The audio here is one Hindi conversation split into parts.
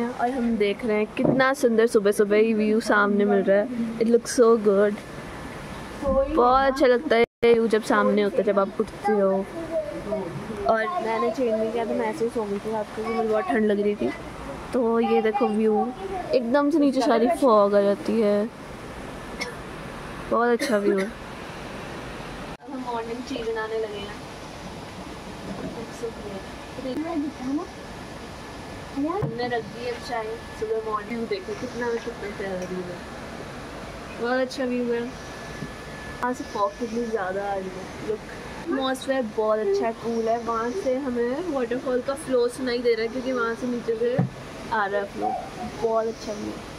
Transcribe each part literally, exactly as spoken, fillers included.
हैं और हम देख रहे हैं कितना सुंदर सुबह सुबह ही व्यू सामने मिल रहा है। It looks so good. बहुत अच्छा लगता है व्यू जब सामने होता है, जब आप उठते हो। और मैंने चेंज नहीं किया तो मैं ऐसे ही सो गई थी रात को, मुझे बहुत ठंड लग रही थी। तो ये देखो व्यू, एकदम से नीचे सारी फॉग आ जाती है। बहुत अच्छा व्यू है। अब हम मॉर्निंग टी बनाने लगे हैं। हमने रख दी है चाय सुबह मॉर्निंग। देखो कितना कितना प्यारा व्यू है, बहुत अच्छा व्यू है। वहाँ से फॉग कितनी ज़्यादा आ रही है। लुक, एटमॉस्फेयर बहुत अच्छा है, कूल है। वहाँ से हमें वाटरफॉल का फ्लो सुनाई दे रहा है क्योंकि वहाँ से नीचे से आ रहा है फ्लो। बहुत अच्छा व्यू है।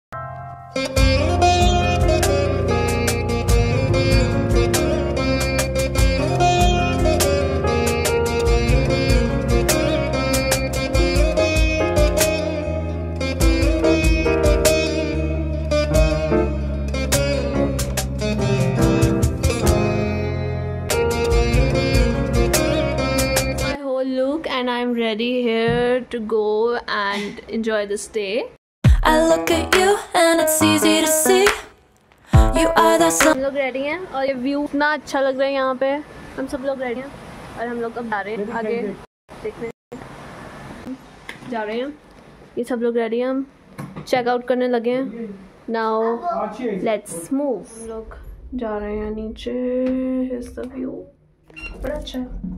And I'm ready here to go and enjoy this day. I look at you and it's easy to see you are the sun. हम लोग रेडी हैं और ये व्यू इतना अच्छा लग रहा है यहाँ पे। हम सब लोग रेडी हैं और हम लोग अब जा रहे हैं आगे देखने जा रहे हैं। ये सब लोग रेडी हैं, हम चेकआउट करने लगे हैं। Now let's move. हम लोग जा रहे हैं नीचे। Here's the view, बड़ा अच्छा है।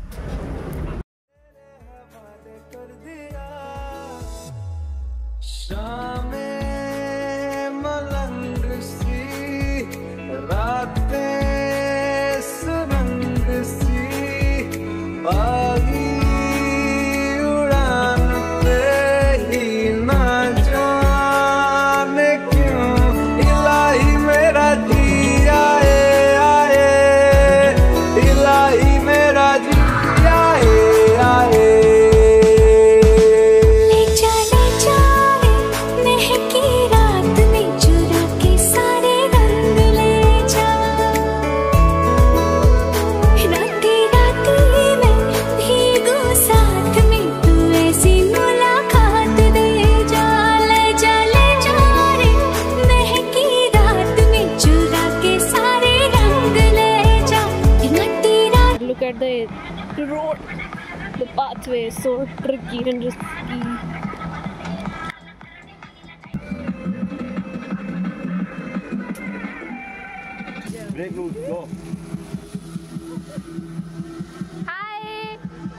At the road, the pathway is so tricky and risky. Break loose, go. Hi.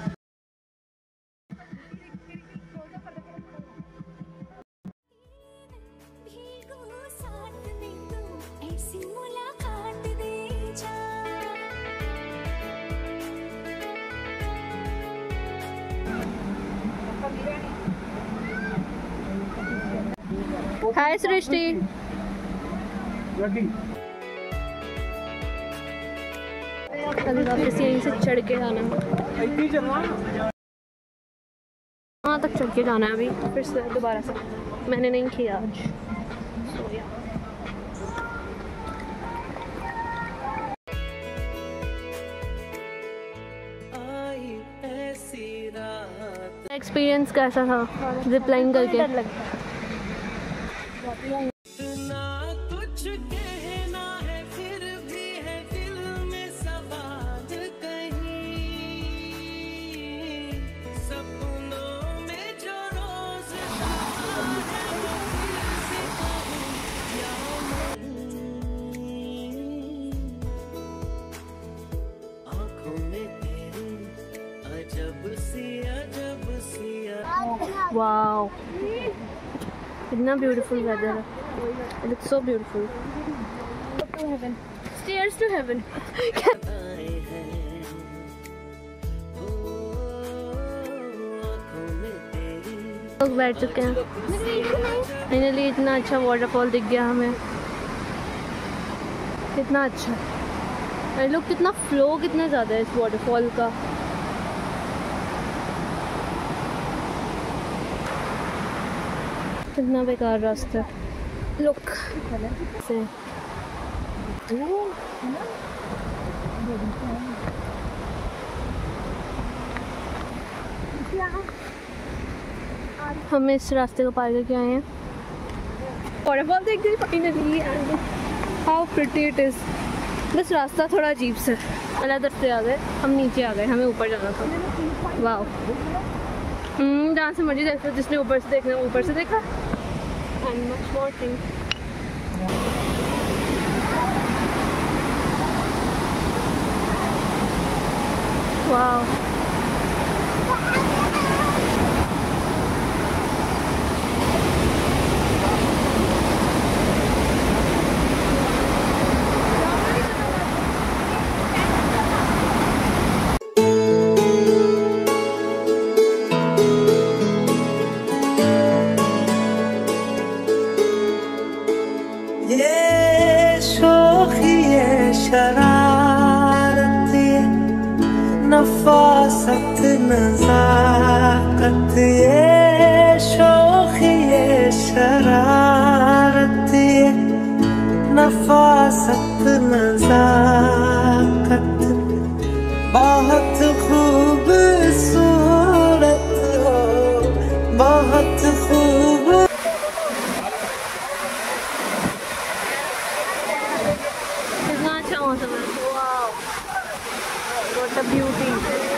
Hi सृष्टि। अभी वापस यहीं से चढ़ के जाना है, वहाँ तक चढ़ के जाना है अभी फिर से दोबारा से। मैंने नहीं किया आज, सो या एक्सपीरियंस कैसा था जिप लाइन करके? कुछ कहना है फिर भी है दिल में सवाल कहीं, सपनों में जो रोज आँखों में तेरी अजब सी अजब सी। वाओ, कितना ब्यूटीफुल वेदर है। It looks so beautiful. Up to heaven. Stairs to heaven. लोग बैठ चुके हैं फाइनली। इतना अच्छा वाटरफॉल दिख गया हमें, कितना अच्छा। और लोग कितना फ्लो कितना ज़्यादा है इस वाटरफॉल का। कितना बेकार रास्ता। लुक से हम इस रास्ते को पार करके आए हैं। वॉटरफॉल देख गई finally and how pretty it is. बस रास्ता थोड़ा अजीब सा है। अलग रास्ते आ गए, हम नीचे आ गए, हमें ऊपर जाना था। वाह, जहाँ से मर्जी देखो, जिसने ऊपर से देखना ऊपर से देखा। And much more thing. वाह, ये शोखी ये शरारत ये नफासत नज़ाकत ये शोखी ये शरारत ये नफासत नज़ाकत बहुत खूबसूरत हो, बहुत खूब। What a beauty.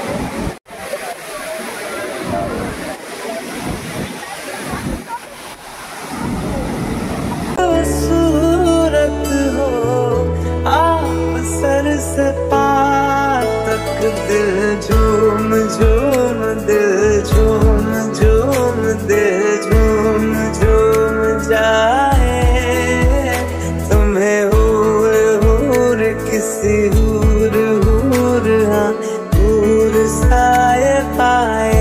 सूरत हो आप सर से पार तक, दिल झूम झूम दिल झूम झूम दिल झूम झूम जाए। तुम्हें हूर हूर किसी हूर हूर हाँ हूर साए पाए।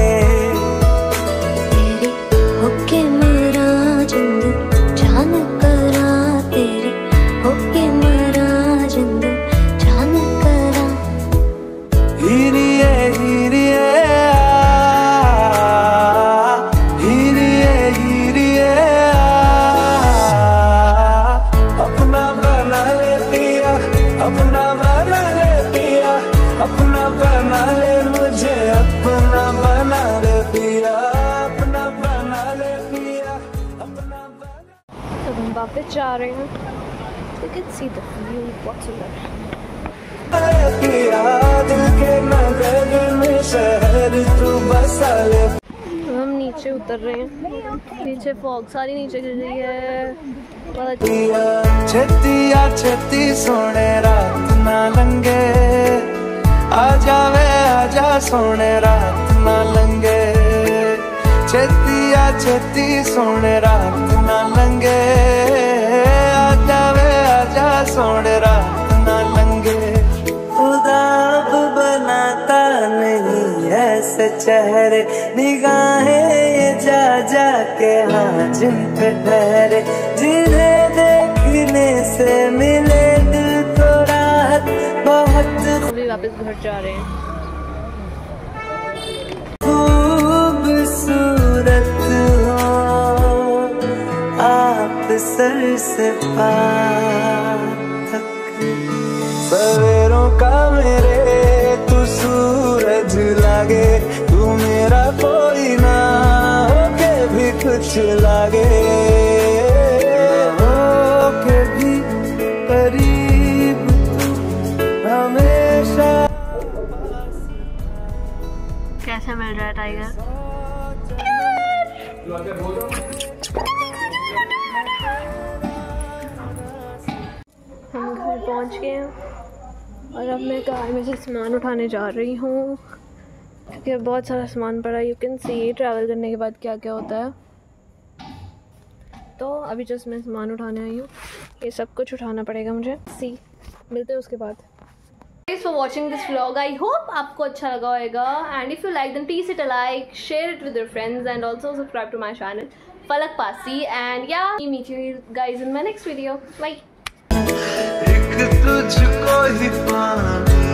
तेरे होके मेरा जिंद जान करा, तेरे होके मेरा जिंद जान करा। हीरिए हीरिए हीरिए हीरिए अपना बना ले पिया, अपना बना ले पिया, अपना बना ले मुझे, अपना बना ले पिया, अपना बना ले पिया, अपना बना। तो हम वापस जा रहे हैं। You can see the view, बहुत सुंदर है। पिया दिल के नगर में शहर तू बसा ले। हम नीचे उतर रहे हैं। नीचे फॉग सारी नीचे गिर रही है। बहुत अच्छा। छतिया छती सोने रात ना लंगे, आ जावे आजा सोने रात ना लंगे। छतिया छती सोने रात ना लंगे, आ जावे आजा सोने रात ना लंगे। खुदा अब बनाता नहीं ऐसे चेहरे, निगाहें ये जा जा के हाँ जिन पे ठहरे, जिन्हें देखने से मिले दिल को राहत बहुत। अभी वापस घर जा रहे हैं। खूबसूरत हो आप सर से पार तक, सवेरों का मेरे तू सूरज लागे, तू मेरा कोई ना होके भी कुछ लागे, होके भी करीब हमेशा। कैसा मिल रहा है टाइगर? हम घर पहुंच गए हैं और अब मैं कार में से सामान उठाने जा रही हूँ क्योंकि अब बहुत सारा सामान पड़ा है। यू कैन सी ट्रैवल करने के बाद क्या क्या होता है। तो अभी जस्ट मैं सामान उठाने आई हूँ, ये सब कुछ उठाना पड़ेगा मुझे। सी मिलते हैं उसके बाद। Thanks for watching this vlog. I hope आपको अच्छा लगा होगा, and if you like then please hit a like, share it with your friends and also subscribe to my channel Falak Pasi, and yeah, meet you guys in my next video. Bye. एक तुझको ही पाने